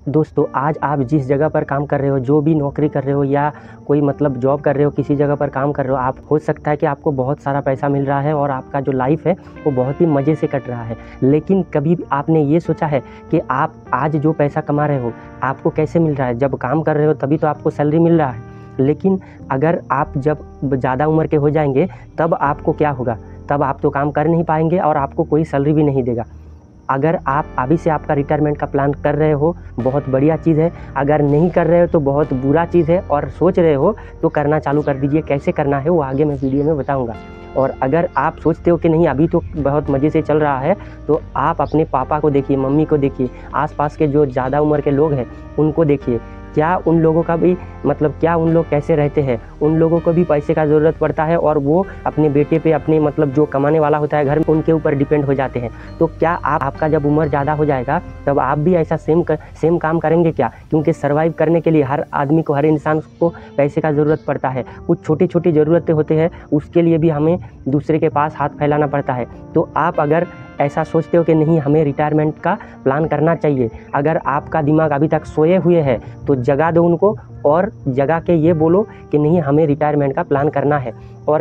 दोस्तों आज आप जिस जगह पर काम कर रहे हो, जो भी नौकरी कर रहे हो या कोई मतलब जॉब कर रहे हो, किसी जगह पर काम कर रहे हो, आप हो सकता है कि आपको बहुत सारा पैसा मिल रहा है और आपका जो लाइफ है वो बहुत ही मज़े से कट रहा है। लेकिन कभी आपने ये सोचा है कि आप आज जो पैसा कमा रहे हो आपको कैसे मिल रहा है? जब काम कर रहे हो तभी तो आपको सैलरी मिल रहा है, लेकिन अगर आप जब ज़्यादा उम्र के हो जाएंगे तब आपको क्या होगा? तब आप तो काम कर नहीं पाएंगे और आपको कोई सैलरी भी नहीं देगा। अगर आप अभी से आपका रिटायरमेंट का प्लान कर रहे हो बहुत बढ़िया चीज़ है, अगर नहीं कर रहे हो तो बहुत बुरा चीज़ है, और सोच रहे हो तो करना चालू कर दीजिए। कैसे करना है वो आगे मैं वीडियो में बताऊंगा। और अगर आप सोचते हो कि नहीं अभी तो बहुत मज़े से चल रहा है, तो आप अपने पापा को देखिए, मम्मी को देखिए, आसपास के जो ज़्यादा उम्र के लोग हैं उनको देखिए। क्या उन लोगों का भी मतलब क्या उन लोग कैसे रहते हैं? उन लोगों को भी पैसे का ज़रूरत पड़ता है और वो अपने बेटे पे, अपने मतलब जो कमाने वाला होता है घर में, उनके ऊपर डिपेंड हो जाते हैं। तो क्या आपका जब उम्र ज़्यादा हो जाएगा तब आप भी ऐसा सेम काम करेंगे क्या? क्योंकि सर्वाइव करने के लिए हर आदमी को, हर इंसान को पैसे का ज़रूरत पड़ता है। कुछ छोटी छोटी ज़रूरतें होते हैं, उसके लिए भी हमें दूसरे के पास हाथ फैलाना पड़ता है। तो आप अगर ऐसा सोचते हो कि नहीं हमें रिटायरमेंट का प्लान करना चाहिए, अगर आपका दिमाग अभी तक सोए हुए है तो जगा दो उनको और जगा के ये बोलो कि नहीं हमें रिटायरमेंट का प्लान करना है। और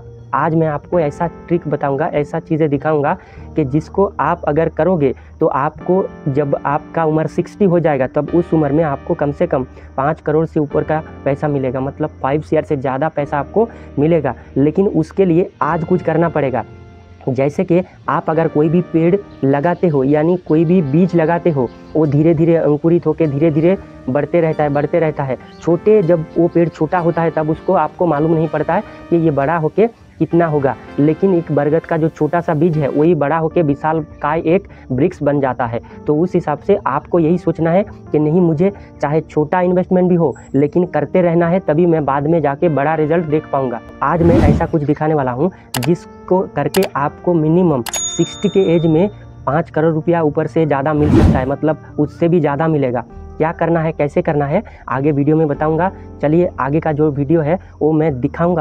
आज मैं आपको ऐसा ट्रिक बताऊंगा, ऐसा चीज़ें दिखाऊंगा कि जिसको आप अगर करोगे तो आपको जब आपका उम्र 60 हो जाएगा तब उस उम्र में आपको कम से कम 5 करोड़ से ऊपर का पैसा मिलेगा, मतलब 5 शेयर से ज़्यादा पैसा आपको मिलेगा। लेकिन उसके लिए आज कुछ करना पड़ेगा। जैसे कि आप अगर कोई भी पेड़ लगाते हो, यानी कोई भी बीज लगाते हो, वो धीरे धीरे अंकुरित होकर धीरे धीरे बढ़ते रहता है। जब वो पेड़ छोटा होता है तब उसको आपको मालूम नहीं पड़ता है कि ये बड़ा होके कितना होगा, लेकिन एक बरगद का जो छोटा सा बीज है वही बड़ा होकर विशालकाय एक वृक्ष बन जाता है। तो उस हिसाब से आपको यही सोचना है कि नहीं मुझे चाहे छोटा इन्वेस्टमेंट भी हो लेकिन करते रहना है, तभी मैं बाद में जाके बड़ा रिजल्ट देख पाऊंगा। आज मैं ऐसा कुछ दिखाने वाला हूँ जिसको करके आपको मिनिमम 60 के एज में 5 करोड़ रुपया ऊपर से ज़्यादा मिल सकता है, मतलब उससे भी ज़्यादा मिलेगा। क्या करना है, कैसे करना है, आगे वीडियो में बताऊंगा। चलिए आगे का जो वीडियो है वो मैं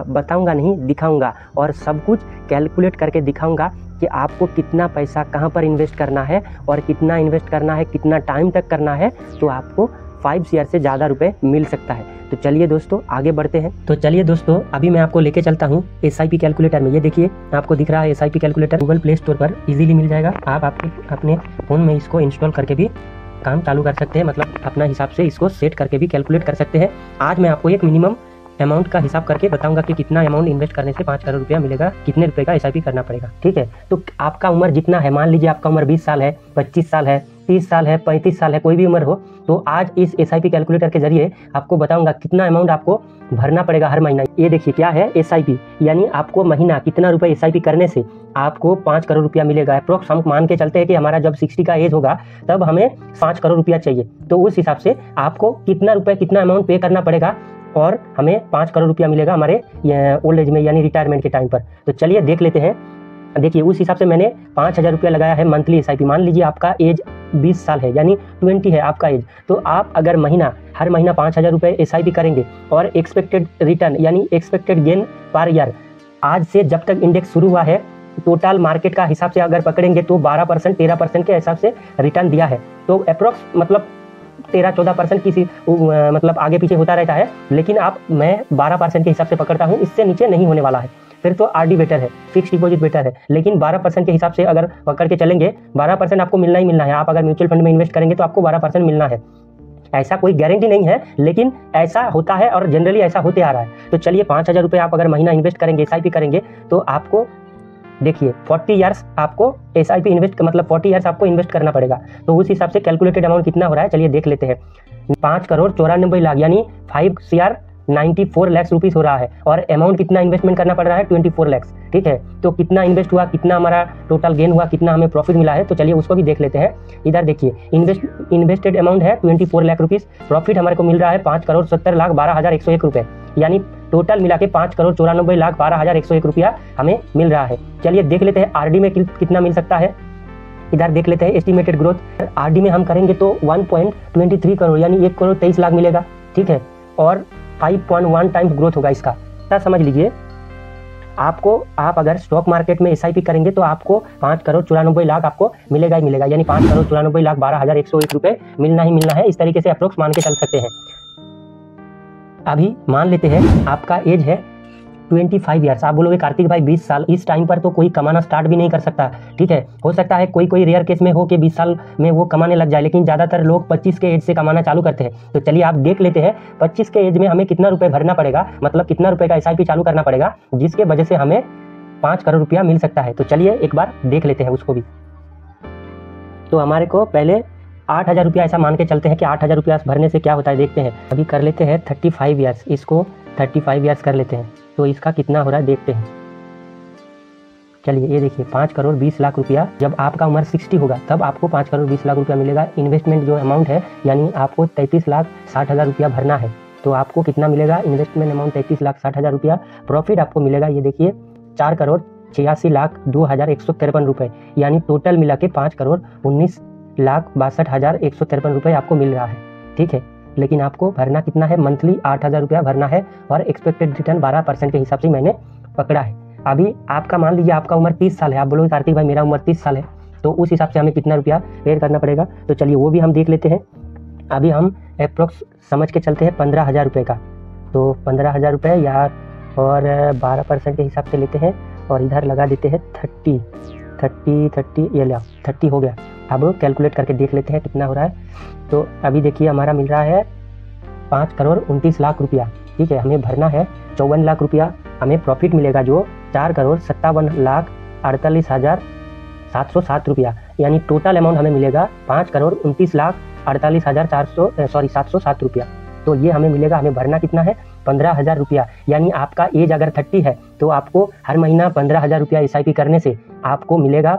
दिखाऊंगा और सब कुछ कैलकुलेट करके दिखाऊंगा कि आपको कितना पैसा कहां पर इन्वेस्ट करना है और कितना इन्वेस्ट करना है, कितना टाइम तक करना है, तो आपको 5 शेयर से ज़्यादा रुपए मिल सकता है। तो चलिए दोस्तों आगे बढ़ते हैं। तो चलिए दोस्तों अभी मैं आपको लेके चलता हूँ SIP कैलकुलेटर में। ये देखिए आपको दिख रहा है SIP calculator, Google Play Store पर इजीली मिल जाएगा। आप अपने फ़ोन में इसको इंस्टॉल करके भी काम चालू कर सकते हैं, मतलब अपना हिसाब से इसको सेट करके भी कैलकुलेट कर सकते हैं। आज मैं आपको एक मिनिमम अमाउंट का हिसाब करके बताऊंगा कि कितना अमाउंट इन्वेस्ट करने से 5 करोड़ रुपया मिलेगा, कितने रुपए का SIP करना पड़ेगा। ठीक है, तो आपका उम्र जितना है, मान लीजिए आपका उम्र 20 साल है, 25 साल है, 30 साल है, 35 साल है, कोई भी उम्र हो, तो आज इस SIP कैलकुलेटर के जरिए आपको बताऊंगा कितना अमाउंट आपको भरना पड़ेगा हर महीना। ये देखिए क्या है SIP, यानी आपको महीना कितना रुपए SIP करने से आपको 5 करोड़ रुपया मिलेगा। अप्रोक्स हम मान के चलते हैं कि हमारा जब 60 का एज होगा तब हमें 5 करोड़ रुपया चाहिए, तो उस हिसाब से आपको कितना अमाउंट पे करना पड़ेगा और हमें 5 करोड़ रुपया मिलेगा हमारे ओल्ड एज में, यानी रिटायरमेंट के टाइम पर। तो चलिए देख लेते हैं। देखिए उस हिसाब से मैंने 5,000 रुपया लगाया है मंथली SIP। मान लीजिए आपका एज 20 साल है, यानी 20 है आपका एज, तो आप अगर हर महीना 5,000 रुपये SIP करेंगे और एक्सपेक्टेड रिटर्न यानी एक्सपेक्टेड गेन पर ईयर, आज से जब तक इंडेक्स शुरू हुआ है टोटल मार्केट का हिसाब से अगर पकड़ेंगे तो 12% 13% के हिसाब से रिटर्न दिया है। तो अप्रोक्स मतलब 13-14% किसी मतलब आगे पीछे होता रहता है, लेकिन मैं 12% के हिसाब से पकड़ता हूँ, इससे नीचे नहीं होने वाला है। फिर तो RD बेटर है, फिक्स डिपॉजिट बेटर है, लेकिन 12% के हिसाब से अगर पकड़ के चलेंगे 12% आपको मिलना ही मिलना है। आप अगर म्यूचुअल फंड में इन्वेस्ट करेंगे तो आपको 12% मिलना है, ऐसा कोई गारंटी नहीं है, लेकिन ऐसा होता है और जनरली ऐसा होते आ रहा है। तो चलिए 5,000 रुपये आप अगर महीना इन्वेस्ट करेंगे, SIP करेंगे, तो आपको देखिए 40 ईयर्स आपको SIP इन्वेस्ट मतलब 40 ईयर्स आपको इन्वेस्ट करना पड़ेगा। तो उस हिसाब से कैलकुलेटेड अमाउंट कितना हो रहा है चलिए देख लेते हैं। 5 करोड़ 94 लाख यानी 5 CR 94 लाख रुपीस हो रहा है, और अमाउंट कितना इन्वेस्टमेंट करना पड़ रहा है 24 लाख। ठीक है, तो कितना इन्वेस्ट हुआ, कितना हमारा टोटल गेन हुआ, कितना हमें प्रॉफिट मिला है, तो चलिए उसको भी देख लेते हैं। इधर देखिए इन्वेस्टेड अमाउंट है 24 लाख रुपीस, प्रॉफिट हमारे को मिल रहा है 5 करोड़ 70 लाख 12,101 रुपये, यानी टोटल मिला के 5 करोड़ 94 लाख 12,101 रुपया हमें मिल रहा है। चलिए देख लेते हैं RD में कितना मिल सकता है। इधर देख लेते हैं एस्टिमेटेड ग्रोथ। RD में हम करेंगे तो 1.23 करोड़ यानी 1 करोड़ 23 लाख मिलेगा। ठीक है, और 5.1 टाइम्स ग्रोथ होगा इसका, क्या समझ लीजिए। आप अगर स्टॉक मार्केट में SIP करेंगे तो आपको 5,94,00,000 आपको मिलेगा ही मिलेगा, यानी 5,94,12,101 रुपये मिलना ही मिलना है। इस तरीके से अप्रोक्स मान के चल सकते हैं। अभी मान लेते हैं आपका एज है 25 ईयर्स। आप बोलोगे कार्तिक भाई 20 साल, इस टाइम पर तो कोई कमाना स्टार्ट भी नहीं कर सकता, ठीक है। हो सकता है कोई रेयर केस में हो कि 20 साल में वो कमाने लग जाए, लेकिन ज़्यादातर लोग 25 के एज से कमाना चालू करते हैं। तो चलिए आप देख लेते हैं 25 के एज में हमें कितना रुपये भरना पड़ेगा, मतलब कितना रुपये का SIP चालू करना पड़ेगा, जिसके वजह से हमें 5 करोड़ रुपया मिल सकता है। तो चलिए एक बार देख लेते हैं उसको भी। तो हमारे को पहले 8,000 रुपया ऐसा मान के चलते हैं कि 8,000 रुपया भरने से क्या होता है देखते हैं। अभी कर लेते हैं 35 ईयर्स, इसको 35 ईयर्स कर लेते हैं, तो इसका कितना हो रहा है देखते हैं। चलिए ये देखिए 5,20,00,000 रुपया, जब आपका उम्र 60 होगा तब आपको 5,20,00,000 रुपया मिलेगा। इन्वेस्टमेंट जो अमाउंट है यानी आपको 33,60,000 रुपया भरना है, तो आपको कितना मिलेगा इन्वेस्टमेंट अमाउंट 33,60,000 रुपया। प्रॉफिट आपको मिलेगा ये देखिए 4,86,02,153 रुपये, यानी टोटल मिला के 5,19,62,153 रुपये आपको मिल रहा है, ठीक है। लेकिन आपको भरना कितना है, मंथली 8,000 रुपया भरना है और एक्सपेक्टेड रिटर्न 12% के हिसाब से मैंने पकड़ा है। अभी आपका मान लीजिए आपका उम्र 30 साल है, आप बोलोगे कार्तिक भाई मेरा उम्र 30 साल है, तो उस हिसाब से हमें कितना रुपया पेड करना पड़ेगा, तो चलिए वो भी हम देख लेते हैं। अभी हम अप्रोक्स समझ के चलते हैं 15,000 रुपये का, तो 15,000 रुपये यार और 12% के हिसाब से लेते हैं और इधर लगा देते हैं 30, ये लिया 30 हो गया। अब कैलकुलेट करके देख लेते हैं कितना हो रहा है। तो अभी देखिए हमारा मिल रहा है 5,29,00,000 रुपया, ठीक है। हमें भरना है 54 लाख रुपया, हमें प्रॉफिट मिलेगा जो 4,57,48,707 रुपया, यानी टोटल अमाउंट हमें मिलेगा 5,29,48,707 रुपया। तो ये हमें मिलेगा, हमें भरना कितना है 15,000 रुपया, यानी आपका एज अगर 30 है तो आपको हर महीना 15,000 रुपया SIP करने से आपको मिलेगा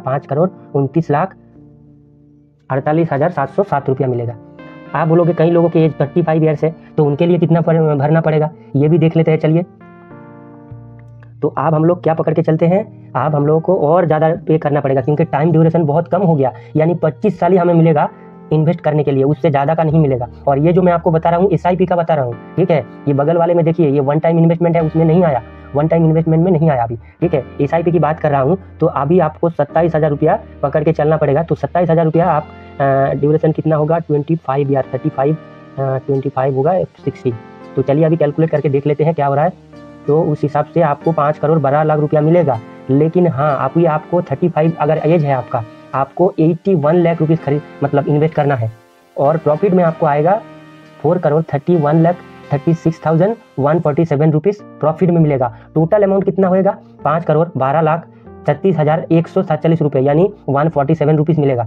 5,29,48,707 रुपया मिलेगा। आप बोलोगे कई लोगों के एज 35 ईयर्स है, तो उनके लिए कितना भरना पड़ेगा ये भी देख लेते हैं। चलिए तो आप हम लोग क्या पकड़ के चलते हैं, आप हम लोगों को और ज़्यादा पे करना पड़ेगा, क्योंकि टाइम ड्यूरेशन बहुत कम हो गया, यानी 25 साल ही हमें मिलेगा इन्वेस्ट करने के लिए, उससे ज़्यादा का नहीं मिलेगा। और ये जो मैं आपको बता रहा हूँ SIP का बता रहा हूँ, ठीक है। ये बगल वाले में देखिए ये वन टाइम इन्वेस्टमेंट है, उसमें नहीं आया, वन टाइम इन्वेस्टमेंट में नहीं आया अभी, ठीक है। SIP की बात कर रहा हूँ, तो अभी आपको 27,000 रुपया पकड़ के चलना पड़ेगा। तो 27,000 रुपया आप ड्यूरेशन कितना होगा 25 या 35, 25 होगा 60। तो चलिए अभी कैलकुलेट करके देख लेते हैं क्या हो रहा है। तो उस हिसाब से आपको 5,12,00,000 रुपया मिलेगा। लेकिन हाँ आपको 35 अगर एज है आपको 81 लाख रुपीज़ मतलब इन्वेस्ट करना है, और प्रॉफिट में आपको आएगा 4,31,36,147 रुपीज़ प्रॉफिट में मिलेगा। टोटल अमाउंट कितना होएगा 5,12,36,147 रुपये, यानी 147 रुपीज़ मिलेगा।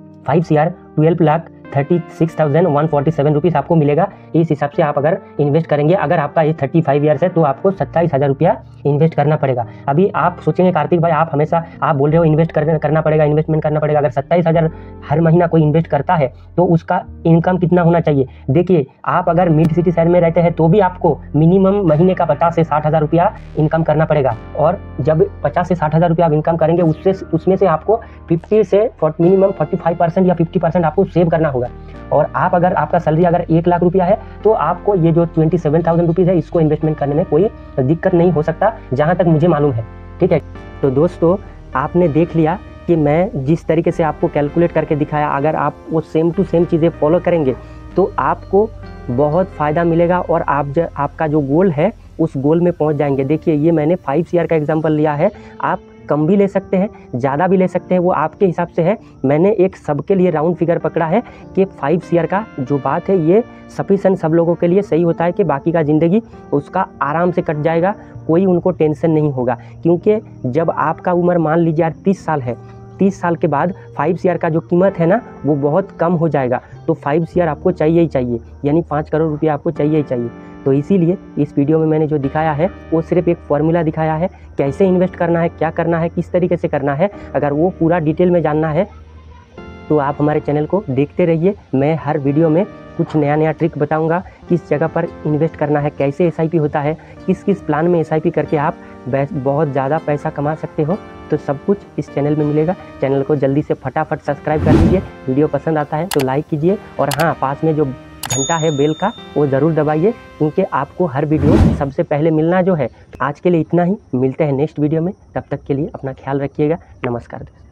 5,12,36,147 रुपीज़ आपको मिलेगा। इस हिसाब से आप अगर इन्वेस्ट करेंगे, अगर आपका एज 35 ईयर्स है तो आपको 27,000 रुपया इन्वेस्ट करना पड़ेगा। अभी आप सोचेंगे कार्तिक भाई आप हमेशा आप बोल रहे हो इन्वेस्टमेंट करना पड़ेगा। अगर 27,000 हर महीना कोई इन्वेस्ट करता है तो उसका इनकम कितना होना चाहिए। देखिए आप अगर मिड सिटी शहर में रहते हैं तो भी आपको मिनिमम महीने का 50 से 60,000 रुपया इनकम करना पड़ेगा, और जब 50 से 60,000 रुपया आप इनकम करेंगे उसमें से आपको 50 से मिनिमम 45% या 50% आपको सेव करना होगा। और आप अगर आपका सैलरी अगर 1 लाख रुपया है तो आपको ये जो 27,000 रुपीज़ है इसको इन्वेस्टमेंट करने में कोई दिक्कत नहीं हो सकता, जहाँ तक मुझे मालूम है, ठीक है। तो दोस्तों आपने देख लिया कि मैं जिस तरीके से आपको कैलकुलेट करके दिखाया, अगर आप वो सेम टू सेम चीज़ें फॉलो करेंगे तो आपको बहुत फ़ायदा मिलेगा और आपका जो गोल है उस गोल में पहुंच जाएंगे। देखिए ये मैंने 5 CR का एग्जांपल लिया है, आप कम भी ले सकते हैं, ज़्यादा भी ले सकते हैं, वो आपके हिसाब से है। मैंने एक सबके लिए राउंड फिगर पकड़ा है कि 5 CR का जो बात है ये सफिशिएंट सब लोगों के लिए सही होता है कि बाकी का ज़िंदगी उसका आराम से कट जाएगा, कोई उनको टेंशन नहीं होगा। क्योंकि जब आपका उम्र मान लीजिए 30 साल है, 30 साल के बाद 5 CR का जो कीमत है ना वो बहुत कम हो जाएगा। तो 5 CR आपको चाहिए ही चाहिए, यानी 5 करोड़ रुपया आपको चाहिए ही चाहिए। तो इसीलिए इस वीडियो में मैंने जो दिखाया है वो सिर्फ एक फॉर्मूला दिखाया है, कैसे इन्वेस्ट करना है, क्या करना है, किस तरीके से करना है। अगर वो पूरा डिटेल में जानना है तो आप हमारे चैनल को देखते रहिए। मैं हर वीडियो में कुछ नया ट्रिक बताऊंगा, किस जगह पर इन्वेस्ट करना है, कैसे SIP होता है, किस प्लान में SIP करके आप बहुत ज़्यादा पैसा कमा सकते हो। तो सब कुछ इस चैनल में मिलेगा। चैनल को जल्दी से फटाफट सब्सक्राइब कर लीजिए। वीडियो पसंद आता है तो लाइक कीजिए, और हाँ पास में जो घंटा है बेल का, वो ज़रूर दबाइए, क्योंकि आपको हर वीडियो सबसे पहले मिलना जो है। आज के लिए इतना ही, मिलते हैं नेक्स्ट वीडियो में। तब तक के लिए अपना ख्याल रखिएगा। नमस्कार दोस्तों।